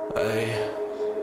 Ayy,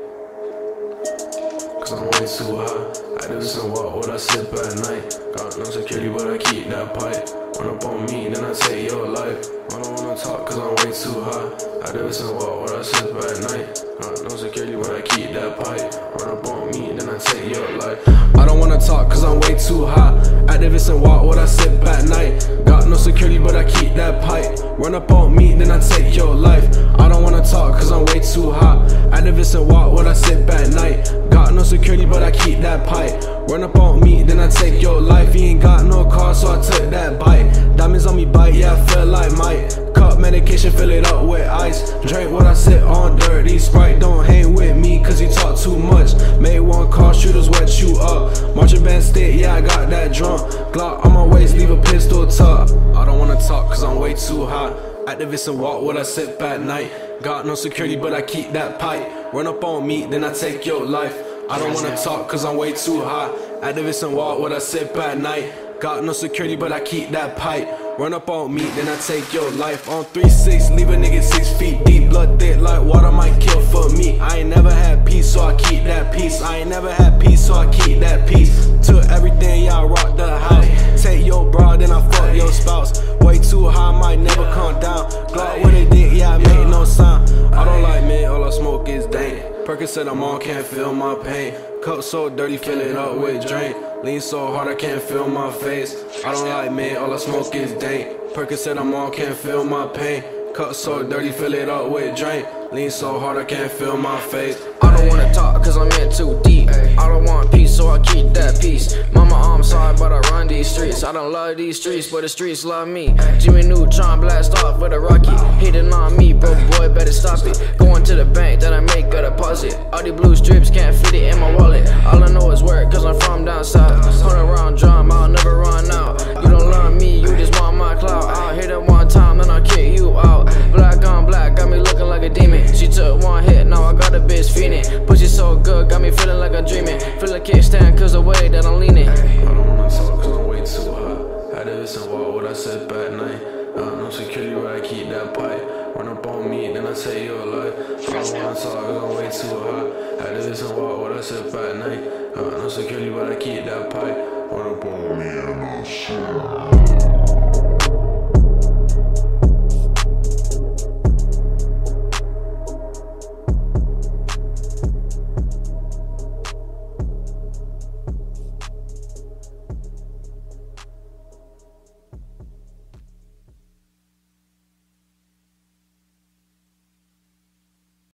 cause I'm way too high. I do some walk what I sip at night. Got no security, but I keep that pipe. Run up on me, then I take your life. I don't wanna talk cause I'm way too high. I do some walk what I sip at night. Got no security, but I keep that pipe. Run up on me, then I take your life. I don't wanna talk cause I'm way too high. Activist and walk what I sip at night. Got no security, but I keep that pipe. Run up on me, then I take your life. I don't wanna talk cause I'm way too high. Activist and walk what I sip at night. Got no security, but I keep that pipe. Run up on me, then I take your life. You ain't got no car, so I took that bite. Diamonds on me bite, yeah, I feel like Mike. Cup medication, fill it up with ice. Drink what I sit on dirty Sprite. Don't hang with me, cause you talk too much. Made one call, shooters wet you up. Marching band stick, yeah, I got that drum. Glock on my waist, leave a pistol tuck. I don't wanna talk cause I'm way too hot. Activist and walk what I sip at night. Got no security, but I keep that pipe. Run up on me, then I take your life. I don't wanna talk cause I'm way too high. Activist and walk what I sip at night. Got no security, but I keep that pipe. Run up on me, then I take your life. On 3-6, leave a nigga 6 feet deep. Blood thick like water, might kill for me. I ain't never had peace, so I keep that peace. I ain't never had peace, so I keep that peace. Took everything, yeah, I rock the house. Take your bra, then I fuck your spouse. Way too high, might never come down. Glock with a dick, yeah, I make no sound. I don't like men, all I smoke is dank. Percocet I'm on, can't feel my pain. Cup so dirty, fill it up with drink. Lean so hard I can't feel my face. I don't like men, all I smoke is dank. Percocet I'm on, can't feel my pain. Cup so dirty, fill it up with drink. Lean so hard I can't feel my face. I don't wanna talk cause I'm in too deep. I don't want peace, so I keep that peace. Mama, I'm sorry, but I run these streets. I don't love these streets, but the streets love me. Jimmy Neutron blast off with a rocket. Hitting on me, bro, boy, better stop it. Going to the bank, then I make a deposit. All these blue strips can't fit it in my wallet. All I know is work, cause I'm from down south. 100 round drum, I'll never run out. You don't love me, you just want my clout. I'll hit it one time, then I'll kick you out. Black on black, got me looking like a demon. She took one hit, now I got a bitch feeding. Pussy so good, got me feeling like I'm dreaming. Feel like kickstand cause the way that I'm leaning. I don't wanna talk cause I'm way too high. Activist and walk what I sip at night. No security, but I keep that pipe. Run up on me, then I take your life. I don't wanna talk cause I'm way too high. Activist and walk what I sip at night. No security, but I keep that pipe. Run up on me and I